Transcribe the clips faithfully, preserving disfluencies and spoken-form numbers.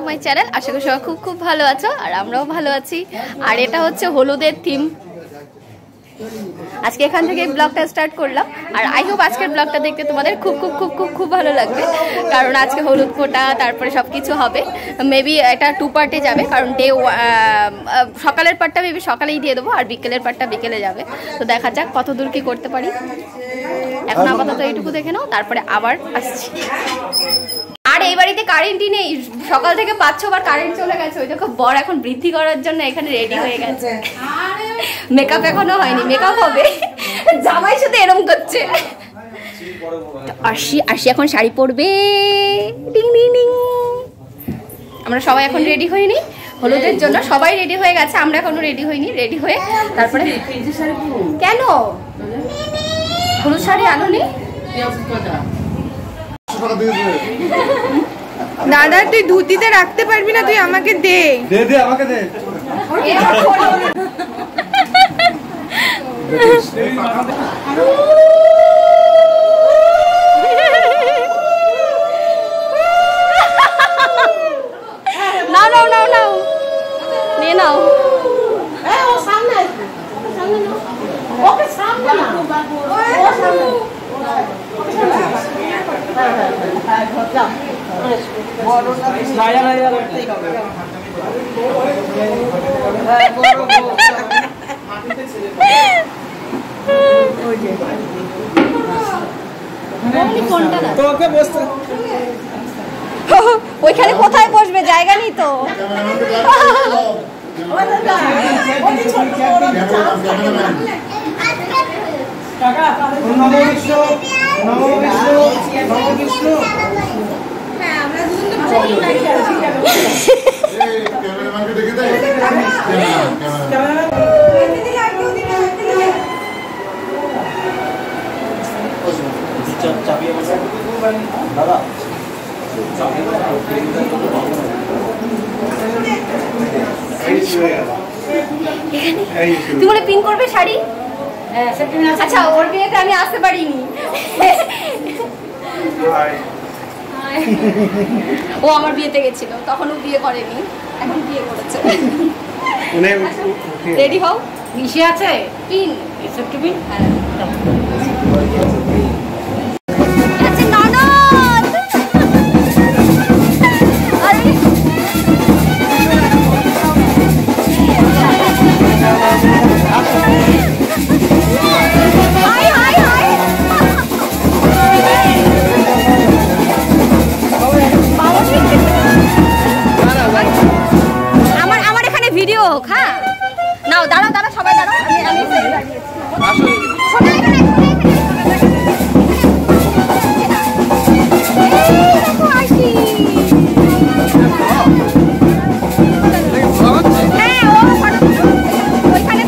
My channel. আশা করি সবাই খুব খুব ভালো আছো আর আমরাও ভালো আছি। আর এটা হচ্ছে হলুদের থিম। আজকে এখান থেকে ব্লগটা স্টার্ট করলাম আর আই হোপ আজকের ব্লগটা দেখতে তোমাদের খুব খুব খুব খুব খুব ভালো লাগবে, কারণ আজকে হলুদ ফোঁটা তারপরে সব কিছু হবে। মেবি এটা টু পার্টে যাবে, কারণ ডে সকালের পার্টটা মেবি সকালেই দিয়ে দেবো আর বিকেলের পার্টটা বিকেলে যাবে। তো দেখা যাক কত দূর কি করতে পারি। এখন আপাতত এইটুকু দেখে নাও, তারপরে আবার আসছি। আর এই বাড়িতে কারেন্টই নেই, সকাল থেকে পাঁচ ছবার কারেন্ট চলে গেছে। ওই দেখো বর এখন বৃদ্ধি করার জন্য এখানে রেডি হয়ে গেছে। মেকআপ এখনো হয়নি, মেকআপ হবে। জামাই সাথে এরম করছে। আরশি আরশি এখন শাড়ি পরবে। Ding ding ding. আমরা সবাই এখন রেডি হইনি হলুদের জন্য, সবাই রেডি হয়ে গেছে, আমরা এখনো রেডি হইনি। রেডি হয়ে তারপরে কেন হলুদ শাড়ি আনোনি? দাদা তুই ধুতিতে রাখতে পারবি না, তুই আমাকে দে দে দে আমাকে দে। নাও নাও নাও নাও নিয়ে নাও। ও সামনে সামনে নাও, ওকে সামনে নাও, ও সামনে। হ্যাঁ হ্যাঁ হ্যাঁ ঘটা বড় না লায়া লায়া করতেই হবে। হ্যাঁ বড় বড় মাটিতে ছেড়ে ওই যে কোনটি কোনটা না তোকে বসতে ওইখানে কোথায় বসবে, জায়গা নেই তো। ওই দাদা ওই ছোট বড় চান্স থাকে না। কাকা নমো বিষ্ণু নমো বিষ্ণু নমো বিষ্ণু। হ্যাঁ আমরা দুজন তো ভালোই লাগি আর ঠিক আছে। এই ক্যামেরাম্যানকে দেখে দে, ক্যামেরাম্যান এদিকে লাগবে ওদিকে লাগবে। চপ চাপিয়ে বসে দাদা চাপিয়ে তুমি বলে পিন করবে শাড়ি? আচ্ছা ওর বিয়েতে আমি আসতে পারিনি। ও আমার বিয়েতে গেছিল, তখন ও বিয়ে করেনি, এখন বিয়ে করেছে। রেডি হও। মিশে আছে পিন এসব কি পিন? হ্যাঁ আচ্ছা ননদ আরে হাই হাই হাই। আমার আমার এখানে ভিডিও হোক। হ্যাঁ নাও দাঁড়াও দাঁড়াও সবাই দাঁড়াও, আমি আমি শোনা এখানে হ্যাঁ ও ওইখানে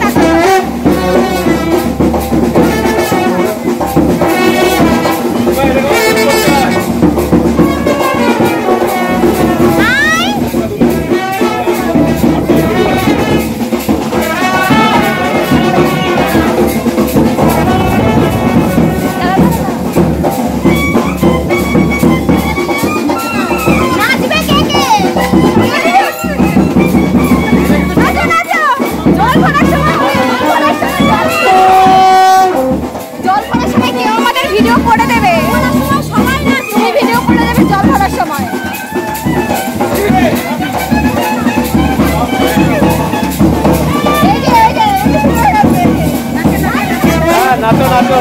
নাচো নাচো।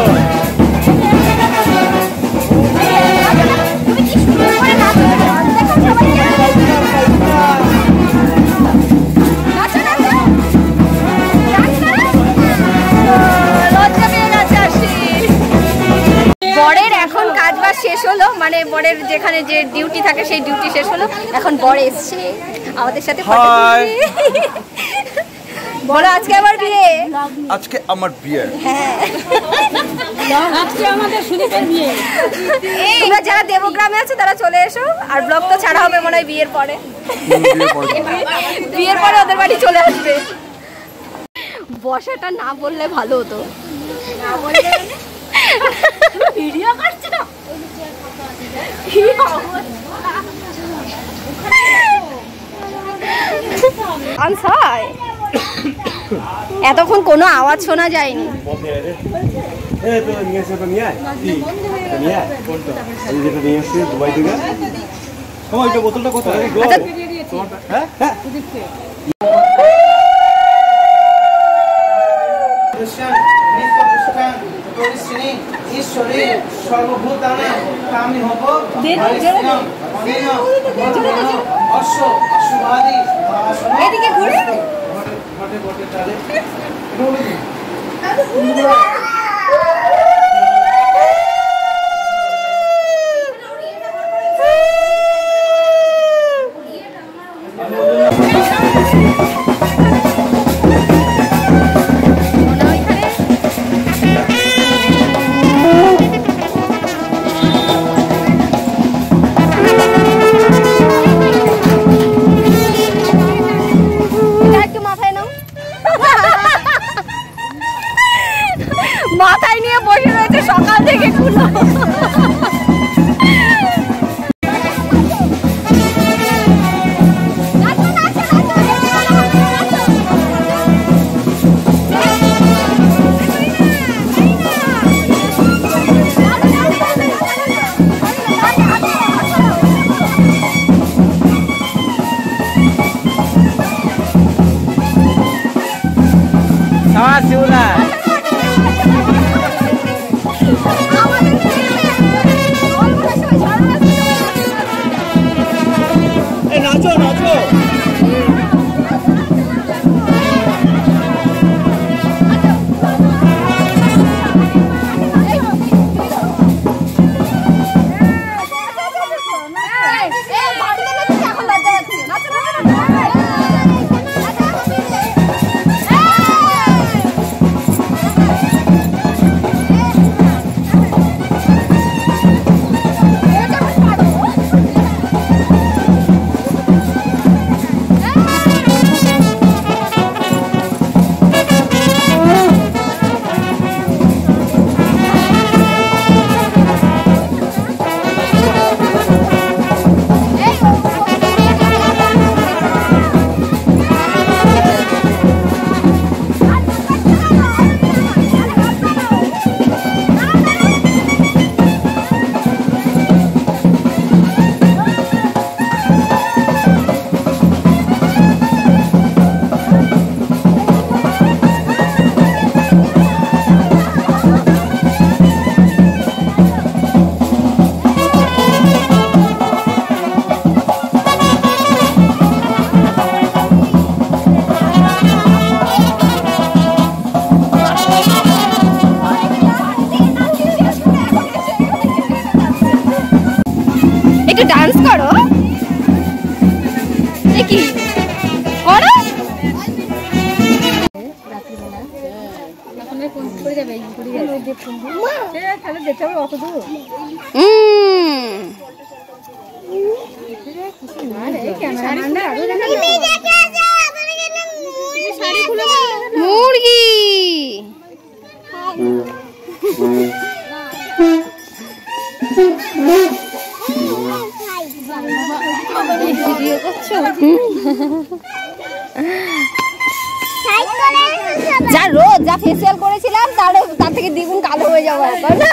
বরের এখন কাজ বাজ শেষ হলো, মানে বরের যেখানে যে ডিউটি থাকে সেই ডিউটি শেষ হলো, এখন বর এসছে আমাদের সাথে। বলো আজকে আমার বিয়ে। আজকে আমার বিয়ে। হ্যাঁ আজকে আমাদের সুদীপের বিয়ে। তোমরা যারা দেবগ্রামে আছো তারা চলে এসো, আর ব্লগ তো ছাড়া হবে মনে হয় বিয়ের পরে। বিয়ের পরে ওদের বাড়ি চলে আসবে। বসাটা না বললে ভালো হতো। না বললে ভিডিও করছো কি অবস্থা। ডান্স হয়? এতক্ষণ কোনো আওয়াজ শোনা যায়নি। বোতলটা কত? ঈশ্বরে সর্বভূতানে কামি হব অশ্ব অশ্ববাদী এদিকে ঘুরে ঘটে ঘটে তারে মাথায় নিয়ে বসে রয়েছে সকাল থেকে খুলো। নাচো নাচো ডান্স করো কি করো মুরগি ভিডিও করছো? যা রোদ যা ফেসিয়াল করেছিলাম তার তার থেকে দ্বিগুণ কালো হয়ে যাবো একবার না।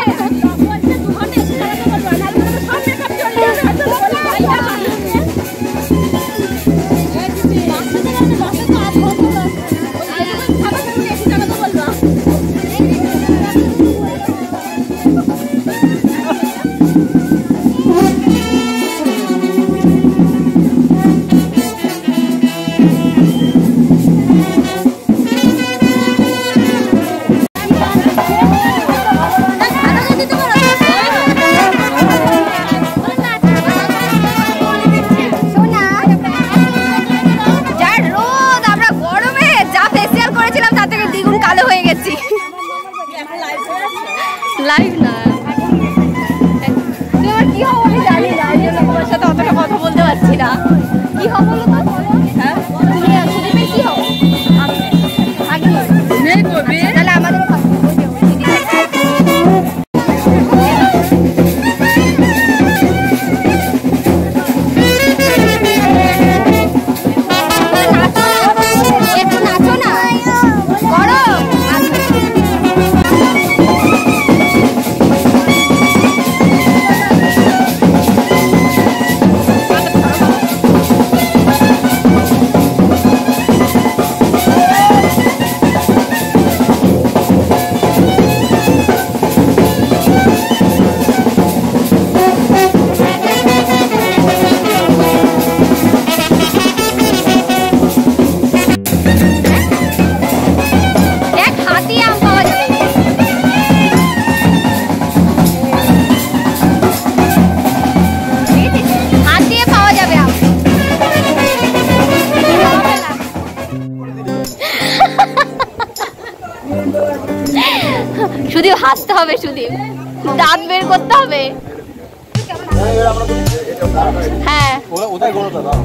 লাইভ না তোমার কি হবে আমি জানি না, এই জন্য তোমার সাথে অতটা কথা বলতে পারছি না। কি হবে বলো তো? হ্যাঁ তুমি সুদীপের কি হবে? আগে মেয়ে করবে তাহলে আমাদের নাচ হাসতে হবে সুদীপ, দাঁত বের করতে হবে। হ্যাঁ ওটাই করো দাদা।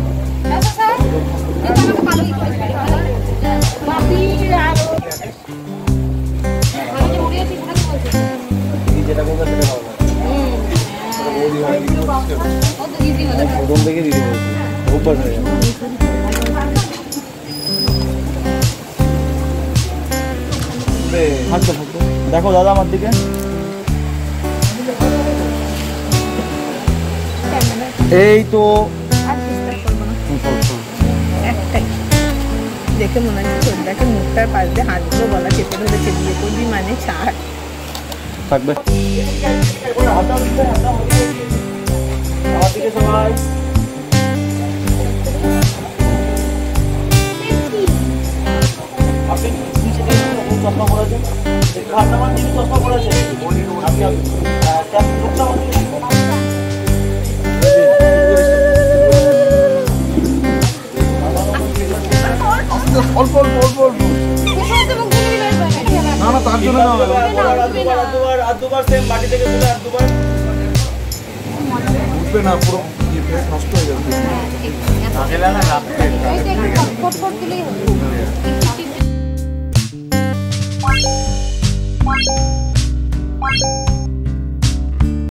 যেটা করবে সেটা ভালো প্রথম থেকে দিদি বলছি অভ্যাস হয়ে যাবে। থাকতো থাকতো দেখো দাদা আমার দিকে। এই তো একটাই দেখে মনে হচ্ছে সন্ধ্যাকে মুখটার পাশ দিয়ে হাতগুলো গলা চেপে ধরেছে, বিয়ে করবি মানে ছাড়। থাকবে আমার দিকে সবাই। আপনি চশমা পড়েছেন, ঘাটনামান যিনি চশমা পড়েছেন আপনি অল্প অল্প অল্প অল্প না না তার জন্য না দুবার আর দুবার সেম মাটি থেকে তুলে আর দুবার উঠবে না, পুরো নষ্ট হয়ে যাবে।